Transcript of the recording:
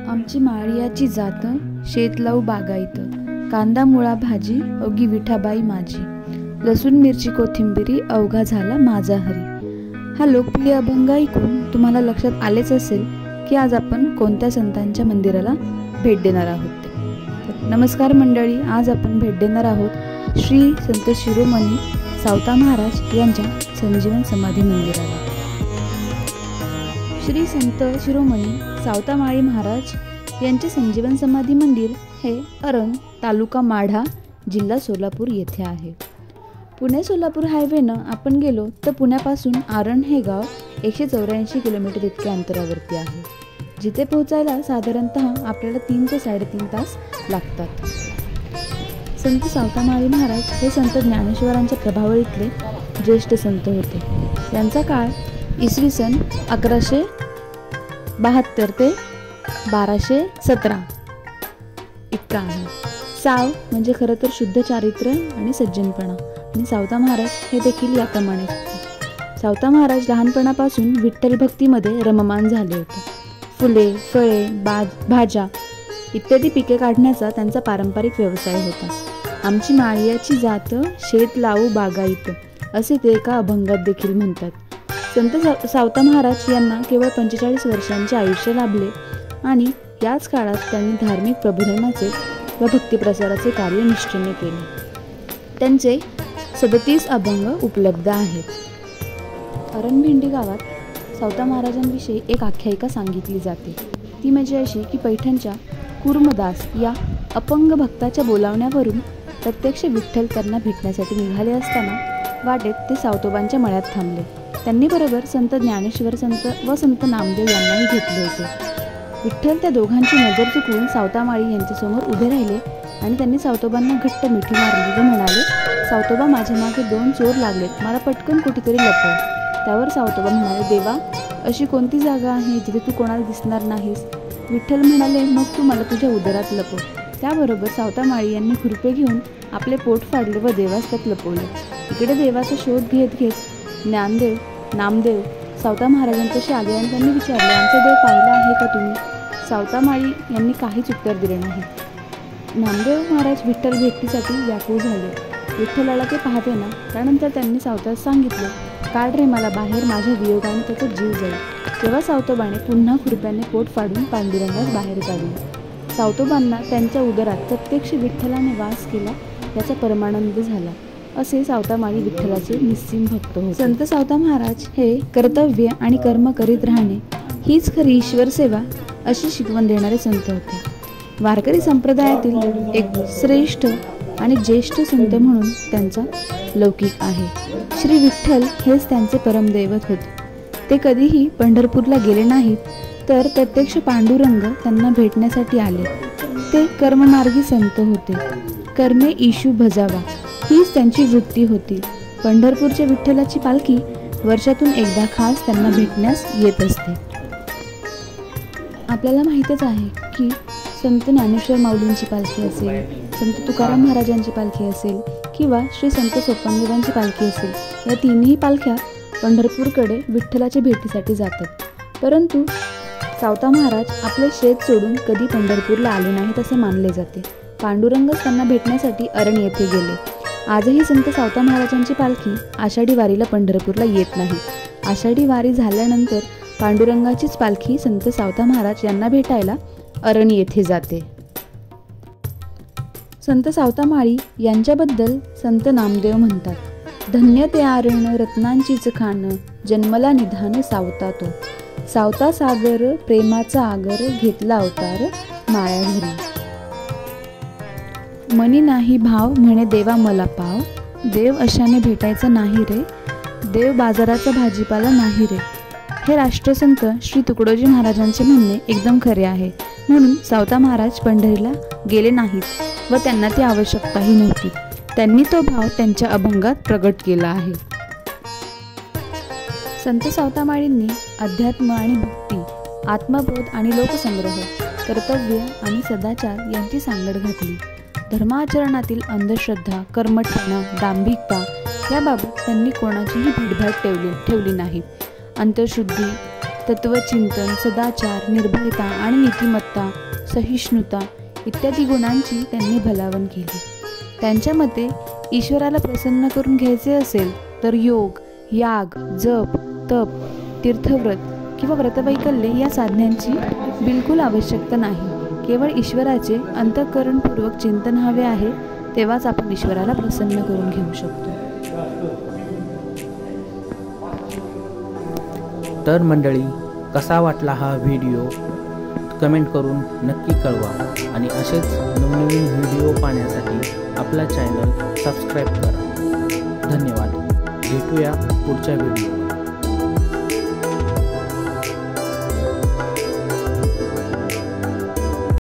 आमची माळियाची जात, शेत लावू बागायत, कांदा मुळा भाजी अवघी विठाबाई माझी, लसूण मिरची कोथिंबिरी अवघा झाला माझा हरी। हा लोकप्रिय अभंग ऐकून तुम्हाला लक्षात आलेच असेल की आज आपण कोणत्या संतांच्या मंदिराला भेट देणार आहोत। नमस्कार मंडळी, आज आपण भेट देणार आहोत श्री संत शिरोमणी सावता महाराज यांच्या संजीवन समाधी मंदिराला। श्री संत शिरोमणी सावता माळी महाराज यांचे संजीवन समाधी मंदिर हे अरण, तालुका माढा, जिल्हा सोलापूर येथे आहे। पुणे सोलापूर हायवेनं आपण गेलो तर पुण्यापासून आरण हे गाव 184 किलोमीटर इतक्या अंतरावरती आहे, जिथे पोहोचायला साधारणतः आपल्याला 3 ते 3.5 तास लागतात। संत सावता माळी महाराज हे संत ज्ञानेश्वरांच्या प्रभावळीतले ज्येष्ठ संत होते। यांचा काळ इसवी सन 1172 ते 1217 इतका आहे। साव म्हणजे खरं तर शुद्ध चारित्र्य आणि सज्जनपणा, आणि सावता महाराज हे देखील याप्रमाणे होते। सावता महाराज लहानपणापासून विठ्ठल भक्तीमध्ये रममान झाले होते। फुले, फळे, भाज्या इत्यादी पिके काढण्याचा त्यांचा पारंपरिक व्यवसाय होता। आमची माळियाची जात, शेत लावू बागायत असे ते एका अभंगात देखील म्हणतात। संत सावता महाराज यांना केवळ 45 वर्षांचे आयुष्य लाभले आणि याच काळात त्यांनी धार्मिक प्रबोधनाचे व भक्तिप्रसाराचे कार्य निष्ठेने केले। त्यांचे 37 अभंग उपलब्ध आहेत। अरणभिंडी गावात सावता महाराजांविषयी एक आख्यायिका सांगितली जाते। ती म्हणजे अशी की पैठणच्या कुर्मदास या अपंग भक्ताच्या बोलावण्यावरून प्रत्यक्ष विठ्ठल त्यांना भेटण्यासाठी निघाले असताना वाटेत ते सावतोबांच्या मळ्यात थांबले। त्यांनी बरोबर संत ज्ञानेश्वर व संत नामदेव यांनाही घेतले होते। विठ्ठल त्या दोघांची नजर चुकवून सावता माळी यांच्यासमोर उभे राहिले आणि त्यांनी सावतोबांना घट्ट मिठी मारली व म्हणाले, सावतोबा, माझ्या मागे 2 चोर लागलेत, मला पटकन कुठेतरी लपव। त्यावर सावतोबा म्हणाले, देवा, अशी कोणती जागा आहे जिथे तू कोणाला दिसणार नाहीस? विठ्ठल म्हणाले, मग तू मला तुझ्या उदरात लपव। त्याबरोबर सावता माळी यांनी खुरपे घेऊन आपले पोट फाडले व देवास त्यात लपवले। इकडे देवाचा शोध घेत ज्ञानदेव, नामदेव सावता महाराजांपाशी आले आणि त्यांनी विचारले, आमचा देव पाहिला आहे का तुम्ही? सावता माळी यांनी काहीच उत्तर दिले नाही। नामदेव महाराज विठ्ठल भेटीसाठी व्याकुळ झाले। विठ्ठलाला ते पाहते ना। त्यानंतर त्यांनी सावतास सांगितले, काढ रे मला बाहेर, माझ्या वियोगाने त्याचा जीव जाईल। तेव्हा सावतोबाने पुन्हा खुरप्याने पोट फाडून पांडुरंगास बाहेर काढले। सावतोबांना त्यांच्या उदरात प्रत्यक्ष विठ्ठलाने वास केला याचा परमानंद झाला, असे सावता माळी विठ्ठलाचे निस्सीम भक्त होते। संत सावता महाराज हे कर्तव्य आणि कर्म करीत राहणे हीच खरी ईश्वर सेवा अशी शिकवण देणारे संत होते। वारकरी संप्रदायातील एक श्रेष्ठ आणि ज्येष्ठ संत म्हणून त्यांचा लौकिक आहे। श्री विठ्ठल हेच त्यांचे परमदैवत होते। ते कधीही पंढरपूरला गेले नाहीत, तर प्रत्यक्ष पांडुरंग त्यांना भेटण्यासाठी आले। ते कर्ममार्गी संत होते। कर्मे ईशू भजावा हीच त्यांची वृत्ती होती। पंढरपूरच्या विठ्ठलाची पालखी वर्षातून एकदा खास त्यांना भेटण्यास येत असते। आपल्याला माहीतच आहे की संत ज्ञानेश्वर माऊलींची पालखी असेल, संत तुकाराम महाराजांची पालखी असेल किंवा श्री संत सोपानदेवांची पालखी असेल, या तिन्ही पालख्या पंढरपूरकडे विठ्ठलाच्या भेटीसाठी जातात। परंतु सावता महाराज आपले शेत सोडून कधी पंढरपूरला आले नाहीत असे मानले जाते। पांडुरंगच त्यांना भेटण्यासाठी अरण येथे गेले। आजही संत सावता महाराजांची पालखी आषाढी वारीला पंढरपूरला येत नाही। आषाढी वारी झाल्यानंतर पांडुरंगाचीच पालखी संत सावता महाराज यांना भेटायला अरण येथे जाते। संत सावता माळी यांच्याबद्दल संत नामदेव म्हणतात, धन्य ते आरण रत्नांचीच खाण, जन्मला निधान सावता तो, सावता सागर प्रेमाचा आगर, घेतला अवतार माळ्या घरी। मनी नाही भाव म्हणे देवा मला पाव, देव अशाने भेटायचा नाही रे, देव बाजाराचा भाजीपाला नाही रे। हे राष्ट्रसंत श्री तुकडोजी महाराजांचे म्हणणे एकदम खरे आहे। म्हणून सावता महाराज पंढरीला गेले नाहीत व त्यांना ती आवश्यकताही नव्हती। त्यांनी तो भाव त्यांच्या अभंगात प्रगट केला आहे। संत सावता माळींनी अध्यात्म आणि भक्ती, आत्मबोध आणि लोकसंग्रह, कर्तव्य आणि सदाचार यांची सांगड घातली। धर्माचरणातील अंधश्रद्धा, कर्मठपणा, दांभिकता याबाबत त्यांनी कोणाचीही भीडभाड ठेवली नाही। अंतर्शुद्धी, तत्वचिंतन, सदाचार, निर्भयता आणि नीतिमत्ता, सहिष्णुता इत्यादी गुणांची त्यांनी भलावण केली. त्यांच्या मते ईश्वराला प्रसन्न करून घ्यायचे असेल तर योग, याग, जप, तप, तीर्थव्रत किंवा व्रतवैकल्य या साधनांची बिलकुल आवश्यकता नाही. केवळ ईश्वराचे अंतःकरणपूर्वक चिंतन हवे आहे, तेव्हाच आपण ईश्वराला प्रसन्न करून घेऊ शकतो. तर मंडळी, कसा वाटला हा व्हिडिओ कमेंट करून नक्की कळवा आणि असेच नवनवीन व्हिडिओ पाहण्यासाठी आपला चॅनल सबस्क्राईब करा. धन्यवाद. भेटूया पुढच्या व्हिडिओ.